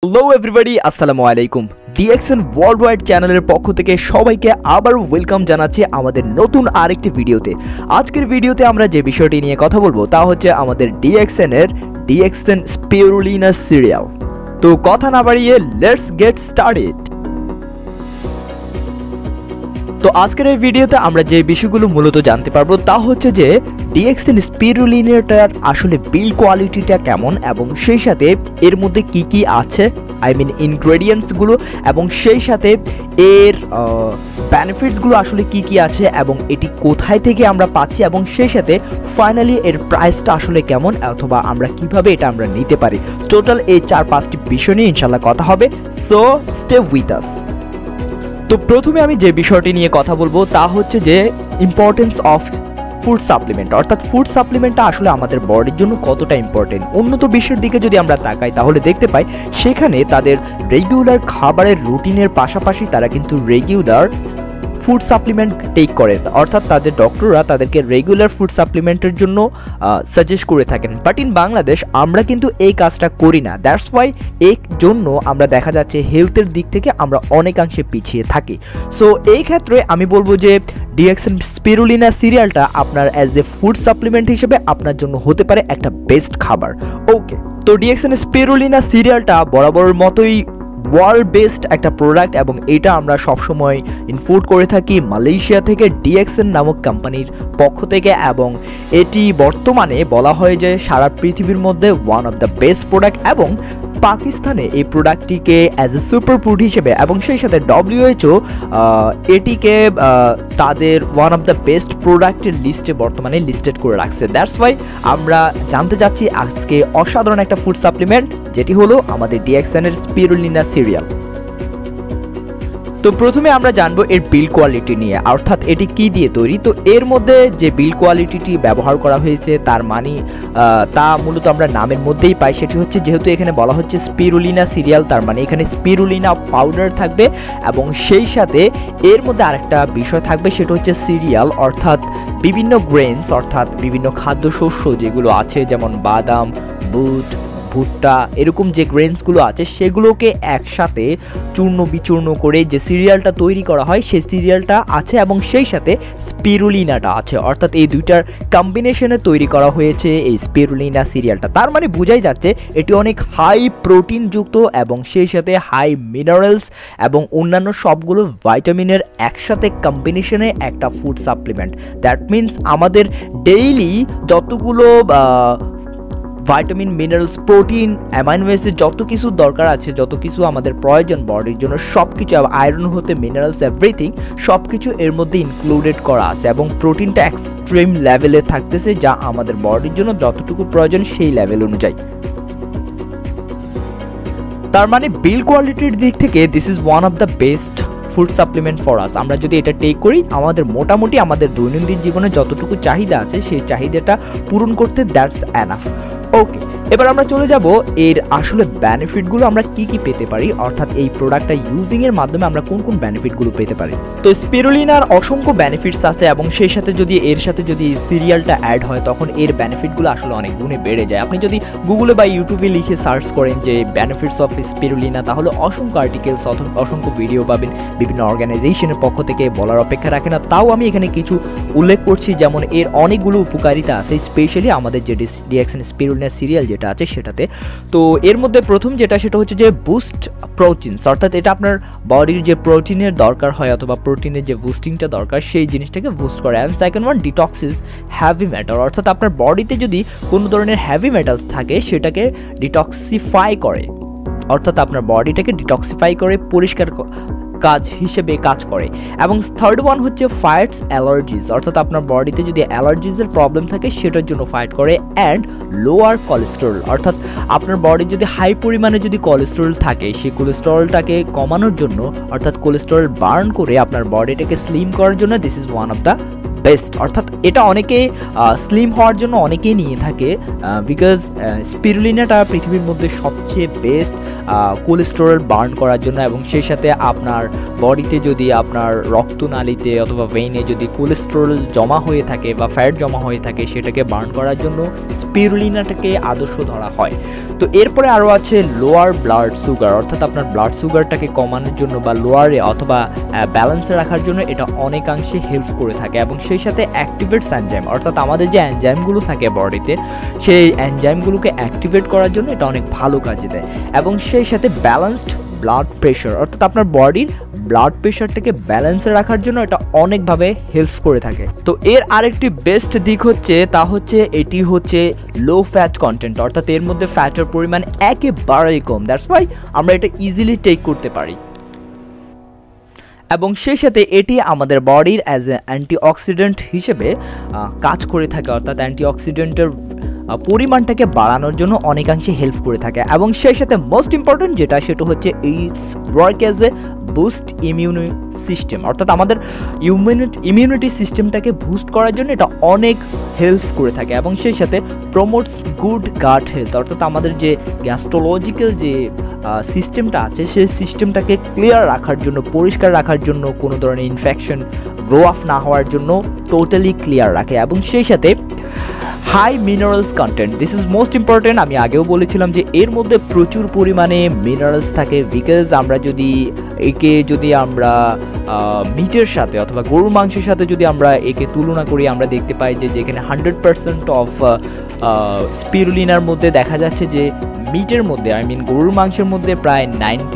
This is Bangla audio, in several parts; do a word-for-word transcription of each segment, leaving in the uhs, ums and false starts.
হ্যালো এভরিবডি, আসসালামু আলাইকুম। ডিএক্সএন ওয়ার্ল্ড ওয়াইড চ্যানেলের পক্ষ থেকে সবাইকে আবার ওয়েলকাম জানাচ্ছি আমাদের নতুন আরেকটি ভিডিওতে। আজকের ভিডিওতে আমরা যে বিষয়টি নিয়ে কথা বলবো তা হচ্ছে আমাদের ডিএক্সএন এর ডিএক্সএন স্পিরুলিনা সিরিয়াল। তো কথা না বাড়িয়ে লেটস গেট স্টার্টেড। তো আজকের এই ভিডিওতে আমরা যে বিষয়গুলো মূলত জানতে পারবো তা হচ্ছে যে ডিএক্সএন স্পিরুলিনাটার আসলে বিল্ড কোয়ালিটিটা কেমন এবং সেই সাথে এর মধ্যে কি কি আছে, আই মিন ইনগ্রেডিয়েন্টসগুলো, এবং সেই সাথে এর বেনিফিটসগুলো আসলে কি কি আছে এবং এটি কোথায় থেকে আমরা পাচ্ছি, এবং সেই সাথে ফাইনালি এর প্রাইসটা আসলে কেমন অথবা আমরা কিভাবে এটা আমরা নিতে পারি। টোটাল এই চার পাঁচটি বিষয় নিয়ে ইনশাল্লাহ কথা হবে, সো স্টে উইথ আস। তো প্রথমে আমি যে বিষয়টি নিয়ে কথা বলবো তা হচ্ছে যে ইম্পর্টেন্স অফ ফুড সাপ্লিমেন্ট, অর্থাৎ ফুড সাপ্লিমেন্টটা আসলে আমাদের বডির জন্য কতটা ইম্পর্টেন্ট। উন্নত বিশ্বের দিকে যদি আমরা তাকাই তাহলে দেখতে পাই সেখানে তাদের রেগুলার খাবারের রুটিনের পাশাপাশি তারা কিন্তু রেগুলার ফুড সাপ্লিমেন্ট টেক করে, অর্থাৎ তাদের ডক্টররা তাদেরকে রেগুলার ফুড সাপ্লিমেন্টের জন্য সাজেস্ট করে থাকেন। বাট ইন বাংলাদেশ আমরা কিন্তু এই কাজটা করি না। দ্যাটস ওয়াই এই জন্য আমরা দেখা যাচ্ছে হেলথের দিক থেকে আমরা অনেকাংশে পিছিয়ে থাকি। সো এই ক্ষেত্রে আমি বলবো যে ডিএক্সএন স্পিরুলিনা সিরিয়ালটা আপনার অ্যাজ এ ফুড সাপ্লিমেন্ট হিসেবে আপনার জন্য হতে পারে একটা বেস্ট খাবার। ওকে, তো ডিএক্সএন স্পিরুলিনা সিরিয়ালটা বরাবরের মতোই ওয়ার্ল্ড বেস্ট একটা প্রোডাক্ট এবং এটা আমরা সবসময় ইম্পোর্ট করে থাকি মালয়েশিয়া থেকে ডিএক্সএন নামক কোম্পানির পক্ষ থেকে, এবং এটি বর্তমানে বলা হয় যে সারা পৃথিবীর মধ্যে one of the best product, এবং পাকিস্তানে এই প্রোডাক্টটিকে অ্যাজ এ সুপার ফুড হিসেবে এবং সেই সাথে ডব্লিউএইচও এটিকে তাদের ওয়ান অফ দ্য বেস্ট প্রোডাক্টের লিস্টে বর্তমানে লিস্টেড করে রাখছে। দ্যাটস ওয়াই আমরা জানতে যাচ্ছি আজকে অসাধারণ একটা ফুড সাপ্লিমেন্ট, যেটি হলো আমাদের ডিএক্সএন এর স্পিরুলিনা সিরিয়াল। তো প্রথমে আমরা জানবো এর বিল্ড কোয়ালিটি নিয়ে, অর্থাৎ এটি কি দিয়ে তৈরি। তো এর মধ্যে যে বিল্ড কোয়ালিটিটি ব্যবহার করা হয়েছে তার মানে তা মূলত আমরা নামের মধ্যেই পাই। সেটি হচ্ছে যেহেতু এখানে বলা হচ্ছে স্পিরুলিনা সিরিয়াল, তার মানে এখানে স্পিরুলিনা পাউডার থাকবে এবং সেই সাথে এর মধ্যে আরেকটা বিষয় থাকবে, সেটা হচ্ছে সিরিয়াল, অর্থাৎ বিভিন্ন গ্রেনস, অর্থাৎ বিভিন্ন খাদ্যশস্য যেগুলো আছে যেমন বাদাম, বুট, ভুট্টা, এরকম যে গ্রেনসগুলো আছে সেগুলোকে একসাথে চূর্ণ বিচূর্ণ করে যে সিরিয়ালটা তৈরি করা হয় সেই সিরিয়ালটা আছে, এবং সেই সাথে স্পিরুলিনাটা আছে, অর্থাৎ এই দুইটার কম্বিনেশনে তৈরি করা হয়েছে এই স্পিরুলিনা সিরিয়ালটা। তার মানে বোঝাই যাচ্ছে এটি অনেক হাই প্রোটিনযুক্ত এবং সেই সাথে হাই মিনারেলস এবং অন্যান্য সবগুলো ভাইটামিনের একসাথে কম্বিনেশনে একটা ফুড সাপ্লিমেন্ট। দ্যাট মিনস আমাদের ডেইলি যতগুলো vitamin, minerals, protein, amino acid যত কিছু দরকার আছে, যত কিছু আমাদের প্রয়োজন বডির জন্য, সব কিছু, আয়রন হতে মিনারেলস, এভরিথিং সব কিছু এর মধ্যে ইনক্লুডেড করা আছে, এবং প্রোটিনটা এক্সট্রিম লেভেলে থাকতেছে যা আমাদের বডির জন্য যতটুকু প্রয়োজন সেই লেভেল অনুযায়ী। তার মানে বিল্ড কোয়ালিটির দিক থেকে this is one of the best food supplement for us. আমরা যদি এটা টেক করি আমাদের মোটামুটি আমাদের দৈনন্দিন জীবনে যতটুকু চাহিদা আছে সেই চাহিদাটা পূরণ করতে দ্যাটস এনাফ। ওকে, এবার আমরা চলে যাব এর আসলে বেনিফিটগুলো আমরা কি কি পেতে পারি, অর্থাৎ এই প্রোডাক্টটা ইউজিং এর মাধ্যমে আমরা কোন কোন বেনিফিটগুলো পেতে পারি। তো স্পিরুলিনার অসংখ্য বেনিফিটস আছে এবং সেই সাথে যদি এর সাথে যদি সিরিয়ালটা অ্যাড হয় তখন এর বেনিফিটগুলো আসলে অনেক গুণে বেড়ে যায়। আপনি যদি গুগলে বা ইউটিউবে লিখে সার্চ করেন যে বেনিফিটস অফ স্পিরুলিনা, তাহলে অসংখ্য আর্টিকেলস, অসংখ্য ভিডিও পাবেন, বিভিন্ন অর্গানাইজেশনের পক্ষ থেকে বলার অপেক্ষা রাখে না। তাও আমি এখানে কিছু উল্লেখ করছি, যেমন এর অনেকগুলো উপকারিতা আছে, স্পেশালি আমাদের যে ডিএক্সএন স্পিরুলিনা সিরিয়াল যেটা আছে সেটাতে। তো এর মধ্যে প্রথম যেটা সেটা হচ্ছে যে বুস্ট প্রোটিনস, অর্থাৎ এটা আপনার বডির যে প্রোটিনের দরকার হয় অথবা প্রোটিনের যে বুস্টিংটা দরকার সেই জিনিসটাকে বুস্ট করে। And second one, detoxes heavy metal, অর্থাৎ আপনার বডিতে যদি কোনো ধরনের হ্যাভি মেটালস থাকে সেটাকে ডিটক্সিফাই করে, অর্থাৎ আপনার বডিটাকে ডিটক্সিফাই করে পরিষ্কার কাজ হিসেবে কাজ করে। এবং থার্ড ওয়ান হচ্ছে ফাইটস অ্যালার্জিস, অর্থাৎ আপনার বডিতে যদি অ্যালার্জিসের প্রবলেম থাকে সেটার জন্য ফাইট করে। অ্যান্ড লোয়ার কোলেস্টেরল, অর্থাৎ আপনার বডি যদি হাই পরিমাণে যদি কোলেস্টেরল থাকে সেই কোলেস্টেরলটাকে কমানোর জন্য, অর্থাৎ কোলেস্টেরল বার্ন করে আপনার বডিটাকে স্লিম করার জন্য this is one of the best. অর্থাৎ এটা অনেকেই স্লিম হওয়ার জন্য অনেকেই নিয়ে থাকে, বিকজ স্পিরুলিনাটা পৃথিবীর মধ্যে সবচেয়ে বেস্ট কোলেস্টেরল বার্ন করার জন্য, এবং সেই সাথে আপনার বডিতে যদি আপনার রক্তনালীতে অথবা ভেইনে যদি কোলেস্টেরল জমা হয়ে থাকে বা ফ্যাট জমা হয়ে থাকে সেটাকে বার্ন করার জন্য স্পিরুলিনাটাকে আদর্শ ধরা হয়। তো এরপরে আরও আছে লোয়ার ব্লাড সুগার, অর্থাৎ আপনার ব্লাড সুগারটাকে কমানোর জন্য বা লোয়ারে অথবা ব্যালেন্সে রাখার জন্য এটা অনেকাংশে হেল্প করে থাকে। এবং সেই সাথে অ্যাক্টিভেটস এনজাইম, অর্থাৎ আমাদের যে এনজাইমগুলো থাকে বডিতে সেই এনজাইমগুলোকে অ্যাক্টিভেট করার জন্য এটা অনেক ভালো কাজে দেয়। এবং সেই সাথে ব্যালেন্সড ব্লাড প্রেশার, অর্থাৎ আপনার বডির ব্লাড প্রেশারটাকে ব্যালেন্সে রাখার জন্য এটা অনেকভাবে হেল্প করে থাকে। তো এর আরেকটি বেস্ট দিক হচ্ছে তা হচ্ছে এটি হচ্ছে লো ফ্যাট কন্টেন্ট, অর্থাৎ এর মধ্যে ফ্যাটের পরিমাণ একেবারেই কম। দ্যাটস ওয়াই আমরা এটা ইজিলি টেক করতে পারি। এবং সেই সাথে এটি আমাদের বডির অ্যাজ এ অ্যান্টিঅক্সিডেন্ট হিসেবে কাজ করে থাকে, অর্থাৎ অ্যান্টিঅক্সিডেন্টের পরিমাণটাকে বাড়ানোর জন্য অনেকাংশে হেল্প করে থাকে। এবং সেই সাথে মোস্ট ইম্পর্টেন্ট যেটা সেটা হচ্ছে its work as a boost immune system, অর্থাৎ আমাদের ইমিউনিটি ইমিউনিটি সিস্টেমটাকে বুস্ট করার জন্য এটা অনেক হেল্প করে থাকে। এবং সেই সাথে প্রমোটস গুড গাট হেলথ, অর্থাৎ আমাদের যে গ্যাস্ট্রোলজিক্যাল যে সিস্টেমটা আছে সেই সিস্টেমটাকে ক্লিয়ার রাখার জন্য, পরিষ্কার রাখার জন্য, কোনো ধরনের ইনফেকশন গ্রো আপ না হওয়ার জন্য টোটালি ক্লিয়ার রাখে। এবং সেই সাথে high minerals content, this is most important. আমি আগেও বলেছিলাম যে এর মধ্যে প্রচুর পরিমাণে মিনারেলস থাকে, বিকজ আমরা যদি একে যদি আমরা মিটের সাথে অথবা গরুর মাংসের সাথে যদি আমরা একে তুলনা করি, আমরা দেখতে পাই যে যেখানে হান্ড্রেড পার্সেন্ট অফ স্পিরুলিনার মধ্যে দেখা যাচ্ছে যে মিটের মধ্যে আই মিন গরুর মাংসের মধ্যে প্রায় নাইনটি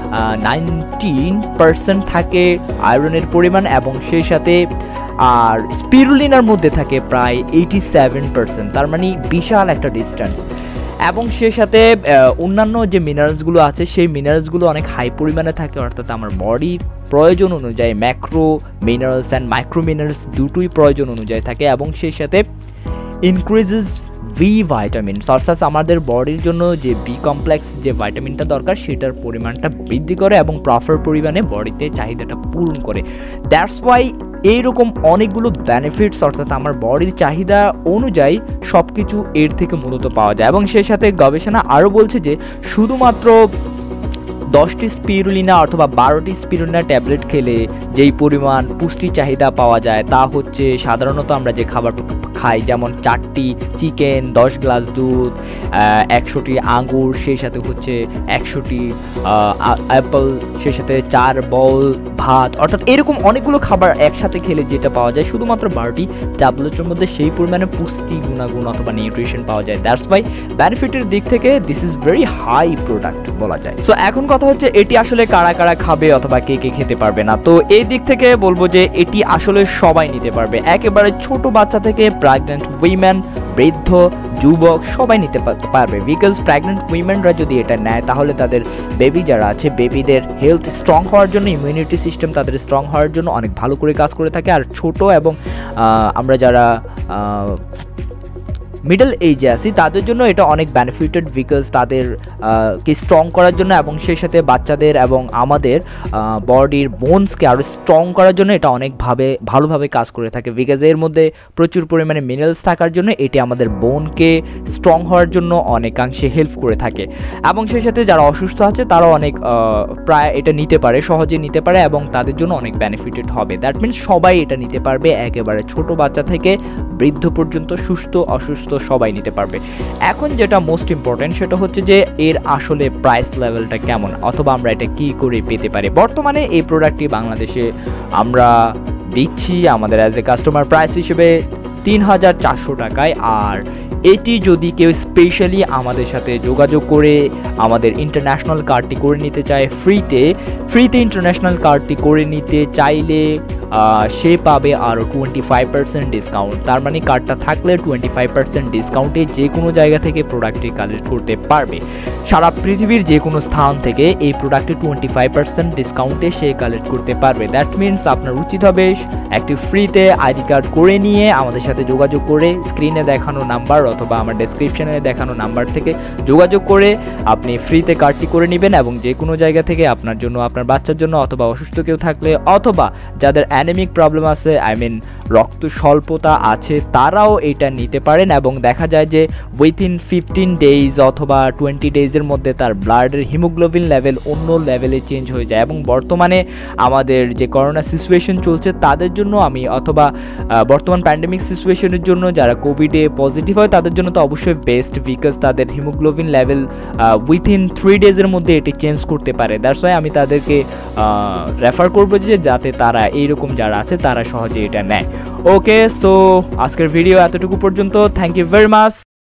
নাইনটিন পার্সেন্ট থাকে আয়রনের পরিমাণ, এবং সেই সাথে আর স্পিরুলিনার মধ্যে থাকে প্রায় এইটি সেভেন পার্সেন্ট, তার মানে বিশাল একটা ডিস্টেন্স। এবং সেই সাথে অন্যান্য যে মিনারেলসগুলো আছে সেই মিনারেলসগুলো অনেক হাই পরিমাণে থাকে, অর্থাৎ আমার বডির প্রয়োজন অনুযায়ী macro minerals and micro minerals দুটোই প্রয়োজন অনুযায়ী থাকে। এবং সেই সাথে ইনক্রিজেস বি ভাইটামিন, অর্থাৎ আমাদের বডির জন্য যে বি কমপ্লেক্স যে ভাইটামিনটা দরকার সেটার পরিমাণটা বৃদ্ধি করে এবং প্রপার পরিমাণে বডিতে চাহিদাটা পূরণ করে। দ্যাটস ওয়াই এইরকম অনেকগুলো বেনিফিটস, অর্থাৎ আমার বডির চাহিদা অনুযায়ী সব কিছু এর থেকে মূলত পাওয়া যায়। এবং সেই সাথে গবেষণা আরও বলছে যে শুধুমাত্র দশটি স্পিরুলিনা অথবা বারোটি স্পিরুলিনা ট্যাবলেট খেলে যেই পরিমাণ পুষ্টি চাহিদা পাওয়া যায় তা হচ্ছে সাধারণত আমরা যে খাবার খাই, যেমন চারটি চিকেন, দশ গ্লাস দুধ, একশোটি আঙ্গুর, সেই সাথে হচ্ছে একশোটি অ্যাপল, সেই সাথে চার বল ভাত, অর্থাৎ এরকম অনেকগুলো খাবার একসাথে খেলে যেটা পাওয়া যায় শুধুমাত্র বারোটি ট্যাবলেটের মধ্যে সেই পরিমাণে পুষ্টি গুণাগুণ অথবা নিউট্রিশন পাওয়া যায়। দ্যাটস ওয়াই বেনিফিটের দিক থেকে this is very high product বলা যায়। সো এখন কথা হচ্ছে এটি আসলে কারা কারা খাবে অথবা কে কে খেতে পারবে না। তো এই দিক থেকে বলবো যে এটি আসলে সবাই নিতে পারবে, একেবারে ছোট বাচ্চা থেকে প্রেগন্যান্ট উইমেন, বৃদ্ধ, যুবক সবাই নিতে পারবে। বিকজ প্রেগন্যান্ট উইমেনরা যদি এটা নেয় তাহলে তাদের বেবি যারা আছে বেবিদের হেলথ স্ট্রং হওয়ার জন্য, ইমিউনিটি সিস্টেম তাদের স্ট্রং হওয়ার জন্য অনেক ভালো করে কাজ করে থাকে। আর ছোট এবং আমরা যারা মিডল এজে আছি তাদের জন্য এটা অনেক বেনিফিটেড, বিকজ তাদের কে স্ট্রং করার জন্য এবং সেই সাথে বাচ্চাদের এবং আমাদের বডির বোনসকে আরও স্ট্রং করার জন্য এটা অনেকভাবে ভালোভাবে কাজ করে থাকে। বিকজ এর মধ্যে প্রচুর পরিমাণে মিনারেলস থাকার জন্য এটি আমাদের বোনকে স্ট্রং হওয়ার জন্য অনেকাংশে হেল্প করে থাকে। এবং সেই সাথে যারা অসুস্থ আছে তারাও অনেক প্রায় এটা নিতে পারে, সহজে নিতে পারে এবং তাদের জন্য অনেক বেনিফিটেড হবে। দ্যাট মিনস সবাই এটা নিতে পারবে, একেবারে ছোট বাচ্চা থেকে বৃদ্ধ পর্যন্ত, সুস্থ অসুস্থ সবাই নিতে পারবে। এখন যেটা মোস্ট ইম্পর্টেন্ট সেটা হচ্ছে যে এর আসলে প্রাইস লেভেলটা কেমন অথবা আমরা এটা কি করে পেতে পারি। বর্তমানে এই প্রোডাক্টটি বাংলাদেশে আমরা দিচ্ছি আমাদের অ্যাজ এ কাস্টমার প্রাইস হিসেবে তিন হাজার চারশো টাকায়। আর এটি যদি কেউ স্পেশালি আমাদের সাথে যোগাযোগ করে আমাদের ইন্টারন্যাশনাল কার্ডটি করে নিতে চায় ফ্রিতে, ফ্রিতে ইন্টারন্যাশনাল কার্ডটি করে নিতে চাইলে সে পাবে আরও টোয়েন্টি ফাইভ পার্সেন্ট ডিসকাউন্ট। তার মানে কার্ডটা থাকলে টোয়েন্টি ফাইভ পার্সেন্ট ডিসকাউন্টে যে কোনো জায়গা থেকে প্রোডাক্টটি কালেক্ট করতে পারবে। সারা পৃথিবীর যে কোনো স্থান থেকে এই প্রোডাক্টটি টোয়েন্টি ফাইভ পার্সেন্ট ডিসকাউন্টে সে কালেক্ট করতে পারবে। দ্যাট মিনস আপনার উচিত হবে একটি ফ্রিতে আইডি কার্ড করে নিয়ে আমাদের সাথে যোগাযোগ করে স্ক্রিনে দেখানো নাম্বার অথবা আমার ডেসক্রিপশনে দেখানো নাম্বার থেকে যোগাযোগ করে আপনি ফ্রিতে কার্ডটি করে নেবেন এবং যে কোনো জায়গা থেকে আপনার জন্য, আপনার বাচ্চার জন্য অথবা অসুস্থ কেউ থাকলে অথবা যাদের অ্যানিমিক প্রবলেম আছে, আই মিন রক্ত স্বল্পতা আছে তারাও এটা নিতে পারেন, এবং দেখা যায় যে উইথিন ফিফটিন ডেজ অথবা টোয়েন্টি ডেজের মধ্যে তার ব্লাডের হিমোগ্লোবিন লেভেল অন্য লেভেলে চেঞ্জ হয়ে যায়। এবং বর্তমানে আমাদের যে করোনা সিচুয়েশন চলছে তাদের জন্য আমি, অথবা বর্তমান প্যান্ডেমিক সিচুয়েশনের জন্য যারা কোভিডে পজিটিভ হয় তাদের জন্য তো অবশ্যই বেস্ট, বিকজ তাদের হিমোগ্লোবিন লেভেল উইথিন থ্রি ডেজের মধ্যে এটি চেঞ্জ করতে পারে। দ্যাটস ওয়াই আমি তাদেরকে রেফার করবো যে যাতে তারা এইরকম যারা আছে তারা সহজে এটা নেয়। ওকে, সো আজকের ভিডিও এতটুকু পর্যন্ত। Thank you very much.